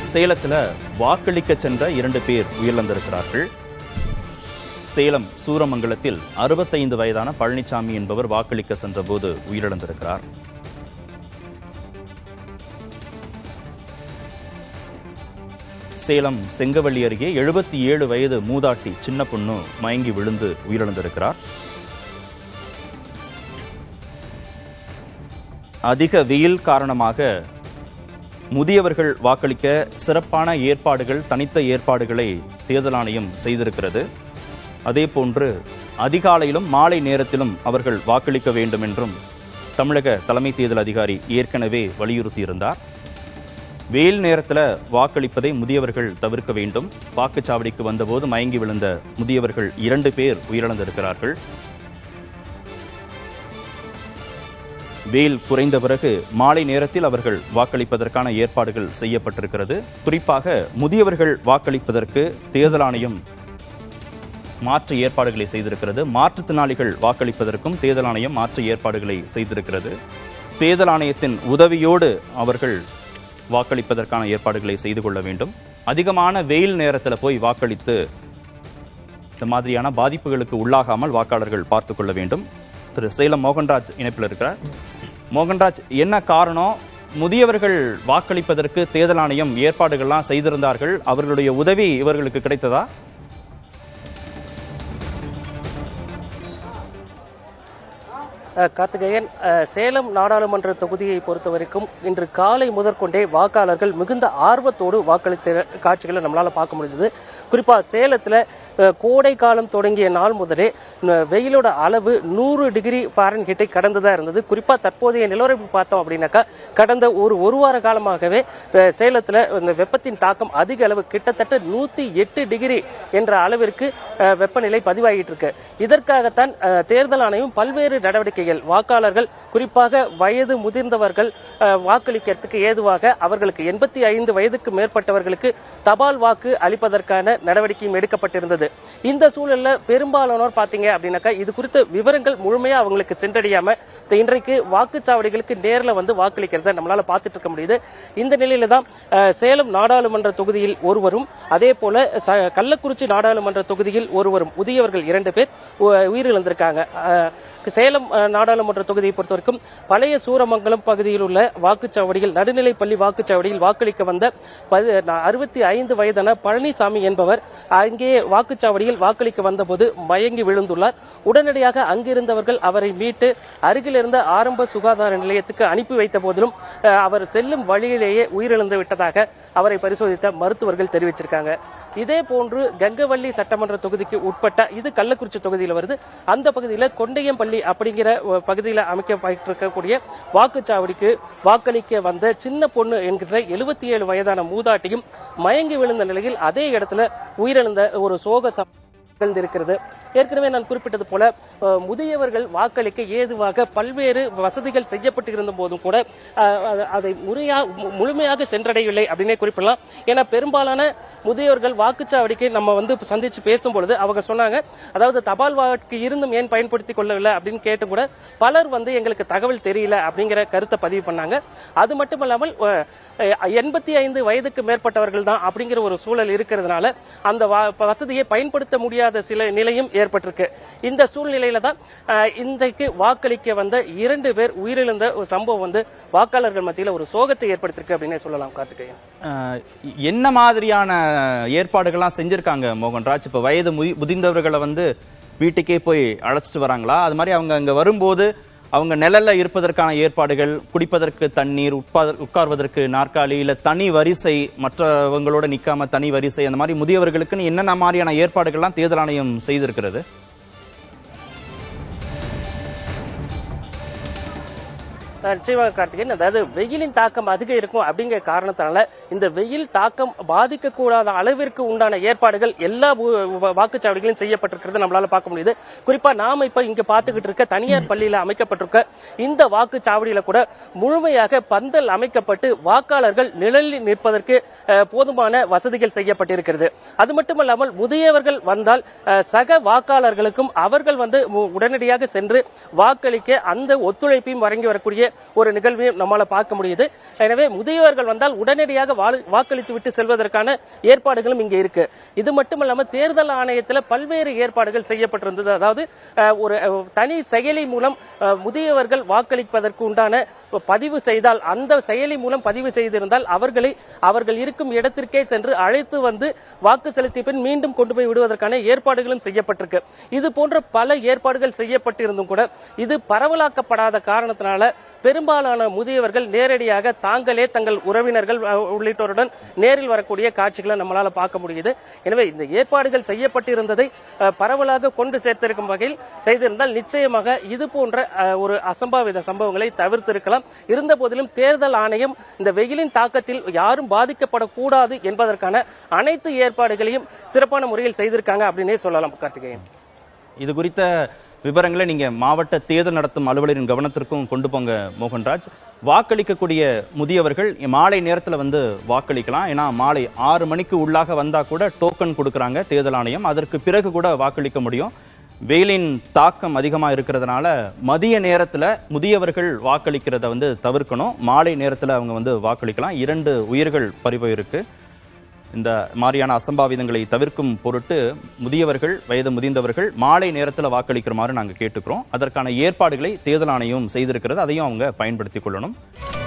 சேலத்துல வாக்களிக்க சென்ற 2 பேர் உயிரிழந்திருக்கிறார்கள். சேலம் சூரமங்கலத்தில் 65 வயதான பழனிசாமி என்பவர் வாக்களிக்க சென்ற போது உயிரிழந்திருக்கிறார். சேலம் செங்கவள்ளி அருகே 77 வயது மூதாட்டி சின்ன பொண்ணு மயங்கி விழுந்து உயிரிழந்திருக்கிறார். அதிக வெயில் காரணமாக முதியவர்கள் வாக்களிக்க சிறப்பான ஏற்பாடுகள், தனித்த ஏற்பாடுகளை தேர்தல் ஆணையம் செய்திருக்கிறது. அதேபோன்று அதிகாலையிலும் மாலை நேரத்திலும் அவர்கள் வாக்களிக்க வேண்டும் என்றும் தமிழக தலைமை தேர்தல் அதிகாரி ஏற்கனவே வலியுறுத்தியிருந்தார். வெயில் நேரத்தில் வாக்களிப்பதை முதியவர்கள் தவிர்க்க வேண்டும். வாக்குச்சாவடிக்கு வந்தபோது மயங்கி விழுந்த முதியவர்கள் 2 பேர் உயிரிழந்திருக்கிறார்கள். வெயில் குறைந்த பிறகு மாலை நேரத்தில் அவர்கள் வாக்களிப்பதற்கான ஏற்பாடுகள் செய்யப்பட்டிருக்கிறது. குறிப்பாக முதியவர்கள் வாக்களிப்பதற்கு தேர்தல் ஆணையம் மாற்று ஏற்பாடுகளை செய்திருக்கிறது. மாற்றுத்திறனாளிகள் வாக்களிப்பதற்கும் தேர்தல் ஆணையம் மாற்று ஏற்பாடுகளை செய்திருக்கிறது. தேர்தல் ஆணையத்தின் உதவியோடு அவர்கள் வாக்களிப்பதற்கான ஏற்பாடுகளை செய்து கொள்ள வேண்டும். அதிகமான வெயில் நேரத்தில் போய் வாக்களித்து இந்த மாதிரியான பாதிப்புகளுக்கு உள்ளாகாமல் வாக்காளர்கள் பார்த்துக் கொள்ள வேண்டும். திரு சேலம் மோகன்ராஜ் இணைப்பில் இருக்கிறார். மோகன்ராஜ், என்ன காரணம்? முதியவர்கள் வாக்களிப்பதற்கு தேர்தல் ஆணையம் ஏற்பாடுகள்லாம் செய்திருந்தார்கள். அவர்களுடைய உதவி இவர்களுக்கு கிடைத்ததா? கார்த்திகேயன், சேலம் நாடாளுமன்ற தொகுதியை பொறுத்தவரைக்கும் இன்று காலை முதற்கொண்டே வாக்காளர்கள் மிகுந்த ஆர்வத்தோடு வாக்களித்த காட்சிகளை நம்மளால பார்க்க முடிஞ்சது. குறிப்பா சேலத்துல கோடை காலம் தொடங்கிய நாள் முதலே வெயிலோட அளவு 100 டிகிரி ஃபாரன்ஹீட்டை கடந்துதான் இருந்தது. குறிப்பா தற்போதைய நிலவரப்பு பார்த்தோம் அப்படின்னாக்கா கடந்த ஒரு வார காலமாகவே சேலத்துல இந்த வெப்பத்தின் தாக்கம் அதிக அளவு, கிட்டத்தட்ட 108 டிகிரி என்ற அளவிற்கு வெப்பநிலை பதிவாகிட்டு இருக்கு. இதற்காகத்தான் தேர்தல் ஆணையம் பல்வேறு நடவடிக்கைகள், வாக்காளர்கள் குறிப்பாக வயது முதிர்ந்தவர்கள் வாக்களிக்கிறதுக்கு ஏதுவாக அவர்களுக்கு 85 வயதுக்கு மேற்பட்டவர்களுக்கு தபால் வாக்கு அளிப்பதற்கான நடவடிக்கையும் எடுக்கப்பட்டிருந்தது. இந்த சூழல்ல பெரும்பாலானோர் பாத்தீங்க அப்படின்னாக்கா இது குறித்த விவரங்கள் முழுமையா அவங்களுக்கு சென்றடையாம இன்றைக்கு வாக்குச்சாவடிகளுக்கு நேரில் வந்து வாக்களிக்கிறத நம்மளால பார்த்துட்டு இருக்க முடியுது. இந்த நிலையில தான் சேலம் நாடாளுமன்ற தொகுதியில் ஒருவரும், அதே போல கள்ளக்குறிச்சி நாடாளுமன்ற தொகுதியில் ஒருவரும், முதியவர்கள் 2 பேர் உயிரிழந்திருக்காங்க. சேலம் நாடாளுமன்ற தொகுதியை பொறுத்தவரைக்கும் பழைய சூரமங்கலம் பகுதியில் உள்ள வாக்குச்சாவடியில், நடுநிலைப்பள்ளி வாக்குச்சாவடியில் வாக்களிக்க வந்த 65 வயதான பழனிசாமி என்பவர் அங்கே வாக்குச்சாவடியில் வாக்களிக்க வந்தபோது மயங்கி விழுந்துள்ளார். உடனடியாக அங்கிருந்தவர்கள் அவரை மீட்டு அருகில் இருந்த ஆரம்ப சுகாதார நிலையத்துக்கு அனுப்பி வைத்த போதிலும் அவர் செல்லும் வழியிலேயே உயிரிழந்து விட்டதாக அவரை பரிசோதித்த மருத்துவர்கள் தெரிவிச்சிருக்காங்க. இதே போன்று கங்கவள்ளி சட்டமன்ற தொகுதிக்கு உட்பட்ட, இது கள்ளக்குறிச்சி தொகுதியில் வருது, அந்த பகுதியில் கொண்டையம்பள்ளி அப்படிங்கிற பகுதியில் அமைக்கப்பட்டிருக்கக்கூடிய வாக்குச்சாவடிக்கு வாக்களிக்க வந்த சின்ன பொண்ணு என்கிற 77 வயதான மூதாட்டியும் மயங்கி விழுந்த நிலையில் அதே இடத்துல உயிரிழந்த ஒரு சோக இருக்கிறது. ஏற்கனவே நான் குறிப்பிட்டது போல முதியவர்கள் வாக்களிக்க ஏதுவாக பல்வேறு வசதிகள் செய்யப்பட்டு இருந்த போதும் கூட அதை முழுமையாக சென்றடையவில்லை அப்படின்னே குறிப்பிடலாம். ஏன்னா பெரும்பாலான முதியவர்கள் வாக்குச்சாவடிக்கு நம்ம வந்து சந்திச்சு பேசும்பொழுது அவங்க சொன்னாங்க, அதாவது தபால் வாக்கு இருந்தும் ஏன் பயன்படுத்திக் கொள்ளவில்லை அப்படின்னு கேட்டு கூட பலர் வந்து எங்களுக்கு தகவல் தெரியல அப்படிங்கிற கருத்தை பதிவு பண்ணாங்க. அது மட்டுமல்லாமல் 85 வயதுக்கு மேற்பட்டவர்கள் தான் அப்படிங்கிற ஒரு சூழல் இருக்கிறதுனால அந்த வசதியை பயன்படுத்த முடியாத சில நிலையும் ஏற்பட்டிருக்கு. இந்த சூழ்நிலையில தான் இன்றைக்கு வாக்களிக்க வந்த 2 பேர் உயிரிழந்த ஒரு சம்பவம் வந்து வாக்காளர்கள் மத்தியில் ஒரு சோகத்தை ஏற்படுத்திருக்கு அப்படின்னே சொல்லலாம். கார்த்திகேயன், என்ன மாதிரியான ஏற்பாடுகள்லாம் செஞ்சிருக்காங்க மோகன்ராஜ்? இப்ப வயது முதிர்ந்தவர்களை வந்து வீட்டுக்கே போய் அழைச்சிட்டு வராங்களா? அது மாதிரி அவங்க அங்க வரும்போது அவங்க நிழல்ல இருப்பதற்கான ஏற்பாடுகள், குடிப்பதற்கு தண்ணீர், உட்கார்வதற்கு நாற்காலி, இல்ல தனி வரிசை, மற்றவங்களோட நிக்காம தனி வரிசை, அந்த மாதிரி முதியவர்களுக்குன்னு என்னென்ன மாதிரியான ஏற்பாடுகள்லாம் தேர்தல் ஆணையம் செய்திருக்கிறது? நிச்சயமாக கார்த்திகேயன், அதாவது வெயிலின் தாக்கம் அதிகம் இருக்கும் அப்படிங்கிற காரணத்தினால இந்த வெயில் தாக்கம் பாதிக்க கூடாத அளவிற்கு உண்டான ஏற்பாடுகள் எல்லா வாக்குச்சாவடிகளும் செய்யப்பட்டிருக்கிறது நம்மளால பார்க்க முடியுது. குறிப்பா நாம இப்ப இங்க பாத்துக்கிட்டு இருக்க தனியார் பள்ளியில அமைக்கப்பட்டிருக்க இந்த வாக்குச்சாவடியில கூட முழுமையாக பந்தல் அமைக்கப்பட்டு வாக்காளர்கள் நிழலில் நிற்பதற்கு போதுமான வசதிகள் செய்யப்பட்டிருக்கிறது. அது மட்டுமல்லாமல் முதியவர்கள் வந்தால் சக வாக்காளர்களுக்கும் அவர்கள் வந்து உடனடியாக சென்று வாக்களிக்க அந்த ஒத்துழைப்பையும் வழங்கி வரக்கூடிய ஒரு நிகழ்வையும் நம்மால பார்க்க முடியுது. எனவே முதியவர்கள் வந்தால் உடனடியாக வாக்களித்து விட்டு செல்வதற்கான ஏற்பாடுகளும் இங்கே இருக்கு. இது மட்டுமல்லாம தேர்தல் ஆணையத்தில் பல்வேறு ஏற்பாடுகள் செய்யப்பட்டிருந்தது. அதாவது ஒரு தனி செயலி மூலம் முதியவர்கள் வாக்களிப்பதற்கு உண்டான பதிவு செய்தால், அந்த செயலி மூலம் பதிவு செய்திருந்தால் அவர்கள் இருக்கும் இடத்திற்கே சென்று அழைத்து வந்து வாக்கு செலுத்திய பின் மீண்டும் கொண்டு போய் விடுவதற்கான ஏற்பாடுகளும் செய்யப்பட்டிருக்கு. இது போன்ற பல ஏற்பாடுகள் செய்யப்பட்டிருந்தும் கூட இது பரவலாக்கப்படாத காரணத்தினால பெரும்பாலான முதியவர்கள் நேரடியாக தாங்களே தங்கள் உறவினர்கள் உள்ளிட்டோருடன் நேரில் வரக்கூடிய காட்சிகளை நம்மளால பார்க்க முடியுது. எனவே இந்த ஏற்பாடுகள் செய்யப்பட்டிருந்ததை பரவலாக கொண்டு சேர்த்திருக்கும் வகையில் செய்திருந்தால் நிச்சயமாக இது போன்ற ஒரு அசம்பாவித சம்பவங்களை தவிர்த்திருக்கலாம். இருந்த போதிலும் தேர்தல் ஆணையம் இந்த வெயிலின் தாக்கத்தில் யாரும் பாதிக்கப்படக்கூடாது என்பதற்கான அனைத்து ஏற்பாடுகளையும் சிறப்பான முறையில் செய்திருக்காங்க அப்படின்னே சொல்லலாம். கார்த்திகேயன், இது குறித்த விவரங்களை நீங்க மாவட்ட தேர்தல் நடத்தும் அலுவலரின் கவனத்திற்கும் கொண்டு போங்க மோகன்ராஜ். வாக்களிக்கக்கூடிய முதியவர்கள் மாலை நேரத்தில் வந்து வாக்களிக்கலாம். ஏன்னா மாலை 6 மணிக்கு உள்ளாக வந்தா கூட டோக்கன் கொடுக்கறாங்க தேர்தல் ஆணையம். அதற்கு பிறகு கூட வாக்களிக்க முடியும். வெயிலின் தாக்கம் அதிகமாக இருக்கிறதுனால மதிய நேரத்தில் முதியவர்கள் வாக்களிக்கிறத வந்து தவிர்க்கணும். மாலை நேரத்தில் அவங்க வந்து வாக்களிக்கலாம். 2 உயிர்கள் பறிபோயிருக்கு. இந்த மாதிரியான அசம்பாவிதங்களை தவிர்க்கும் பொருட்டு முதியவர்கள், வயது முதிர்ந்தவர்கள் மாலை நேரத்தில் வாக்களிக்கிறமாறு நாங்கள் கேட்டுக்கிறோம். அதற்கான ஏற்பாடுகளை தேர்தல் ஆணையம் செய்திருக்கிறது. அதையும் அவங்க பயன்படுத்திக் கொள்ளணும்.